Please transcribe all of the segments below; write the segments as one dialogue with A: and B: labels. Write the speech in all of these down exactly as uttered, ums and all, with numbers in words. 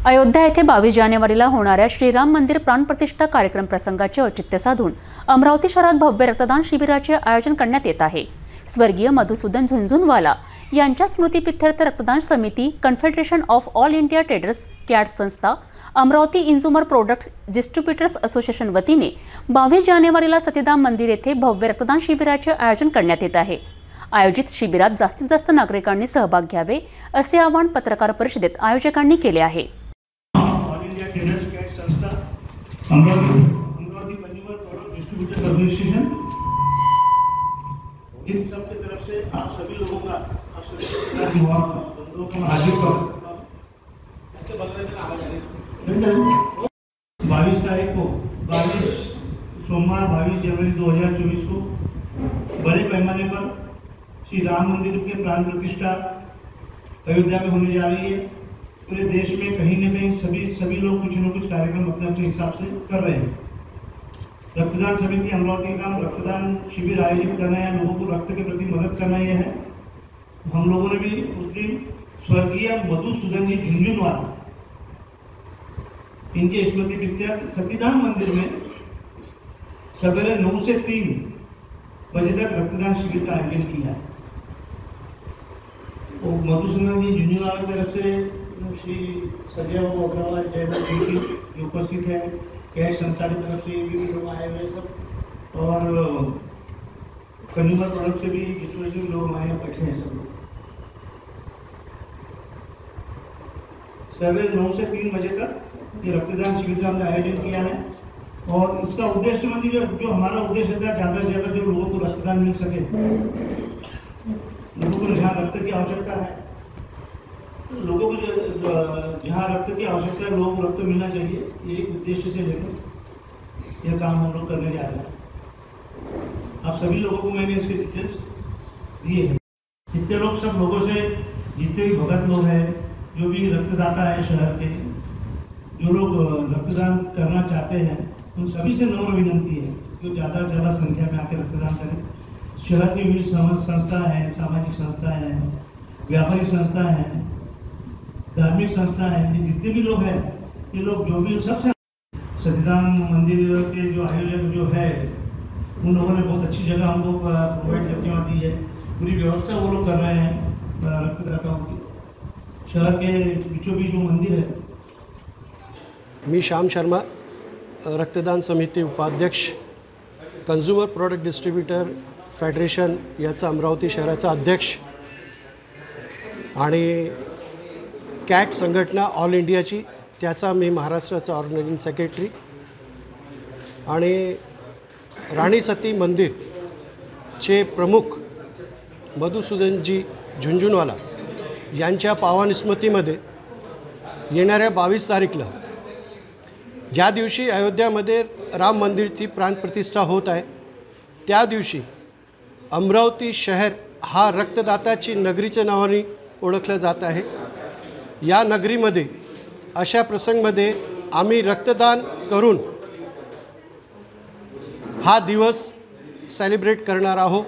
A: अयोध्या येथे बावीस जानेवारीला होणाऱ्या श्रीराम मंदिर प्राणप्रतिष्ठा कार्यक्रम प्रसंगाचे औचित्य साधून अमरावती शहरात भव्य रक्तदान शिबिराचे आयोजन करण्यात येत आहे। स्वर्गीय मधुसूदन झुंझुनवाला यांच्या स्मृतिप्रीत्यर्थ रक्तदान समिती, confederation of all India traders, CAIT संस्था, Amravati consumer products distributors association वतीने बावीस जानेवारीला सतीधाम मंदिर येथे भव्य रक्तदान शिबिराचे आयोजन करण्यात येत आहे। आयोजित शिबिरात जास्तीत जास्त नागरिकांनी सहभाग घ्यावे असे आवाहन पत्रकार परिषदेत आयोजकांनी केले आहे।
B: Amravati consumer product distributor association, इन सब की तरफ से आप सभी लोगों का आप सभी बंधुओं का हार्दिक बाईस तारीख को बाईस सोमवार बाईस जनवरी दो हजार चौबीस को बड़े पैमाने पर श्री राम मंदिर के प्राण प्रतिष्ठा अयोध्या में होने जा रही है। पूरे देश में कहीं न कहीं सभी सभी लोग कुछ न कुछ कार्यक्रम अपने अपने हिसाब से कर रहे हैं। रक्तदान समिति अमरावती का काम रक्तदान शिविर आयोजित करना है, लोगों को रक्त के प्रति मदद करना यह है। हम लोगों ने भी उस दिन स्वर्गीय मधुसूदन जी झुंझुनवाला इनके स्मृति प्रीत्यर्थ सतीधाम मंदिर में सवेरे नौ से तीन बजे तक रक्तदान शिविर का आयोजन किया है। तो मधुसूदन जी झुंझुनवाला की तरफ से श्री संजय बाबू अग्रवाल, जयमल जी जो उपस्थित है, कैश संस्था की तरफ से भी लोग आए हुए सब, और कंज्यूमर प्रोडक्ट से भी जिसमें लोग आए बैठे हैं सब लोग। सवेरे नौ से तीन बजे तक ये रक्तदान शिविर का हमने आयोजन किया है। और इसका उद्देश्य मतलब जो, जो हमारा उद्देश्य था, ज़्यादा से ज़्यादा जो लोगों को रक्तदान मिल सके, लोगों को जहाँ रक्त की आवश्यकता है, लोगों को जहाँ रक्त की आवश्यकता है लोगों को रक्त मिलना चाहिए, ये एक उद्देश्य से लेकर यह काम हम लोग करने जा रहे हैं। आप सभी लोगों को मैंने इसके डिटेल्स दिए हैं। जितने लोग सब लोगों से, जितने भी भगत लोग हैं, जो भी रक्तदाता है शहर के, जो लोग रक्तदान करना चाहते हैं, उन सभी से नम्र विनंती है कि ज़्यादा से ज़्यादा संख्या में आकर रक्तदान करें। शहर की विभिन्न संस्था है, सामाजिक संस्था है, व्यापारिक संस्था है, धार्मिक संस्था है, जितने भी लोग हैं, ये लोग जो भी सबसे सतीधाम मंदिर के जो आयोजक जो है, उन लोगों ने बहुत अच्छी जगह हमको प्रोवाइड करके वहाँ दी है। पूरी व्यवस्था वो लोग कर रहे हैं रक्तदाताओं की। शहर के बीचों बीच जो मंदिर है।
C: मी श्याम शर्मा, रक्तदान समिती उपाध्यक्ष, कंज्यूमर प्रोडक्ट डिस्ट्रीब्युटर फेडरेशन याचा अमरावती शहराचा अध्यक्ष आणि कॅट संघटना ऑल इंडियाची त्याचा मी महाराष्ट्राचा ऑर्गनायझिंग सेक्रेटरी, आणि राणी सती मंदिरचे प्रमुख मधुसूदनजी झुंझुनवाला यांच्या पावन स्मृतीमध्ये येणाऱ्या बावीस तारीखला, ज्या दिवशी अयोध्यामध्ये राम मंदिरची प्राणप्रतिष्ठा होत आहे, त्या दिवशी अमरावती शहर हा रक्तदाताची नगरीच्या नावाने ओळखला जात आहे। या नगरीमध्ये अशा प्रसंगामध्ये आम्ही रक्तदान करून हा दिवस सेलिब्रेट करणार आहोत।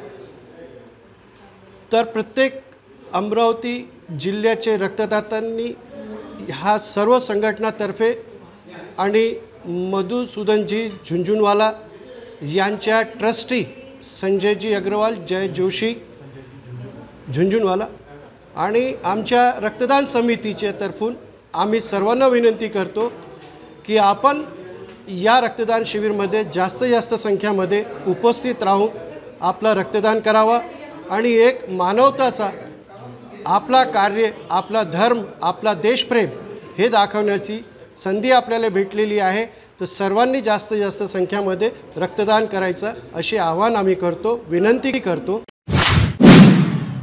C: तर प्रत्येक अमरावती जिल्ह्याचे रक्तदात्यांनी ह्या सर्व संघटनातर्फे आणि मधुसूदनजी झुंझुनवाला यांच्या ट्रस्टी संजयजी अग्रवाल, जय जोशी झुंझुनवाला आणि आमच्या रक्तदान समितीच्या तर्फून आम्ही सर्वांना विनंती करतो की आपण या रक्तदान शिबिरमध्ये जास्त जास्त संख्येमध्ये उपस्थित राहून आपला रक्तदान करावा आणि एक मानवताचा आपला कार्य, आपला धर्म, आपला देशप्रेम हे दाखवण्याची संधी आपल्याला भेटलेली आहे। तर सर्वांनी जास्त जास्त संख्येमध्ये रक्तदान करायचं असे आवाहन आम्ही करतो, विनंती करतो।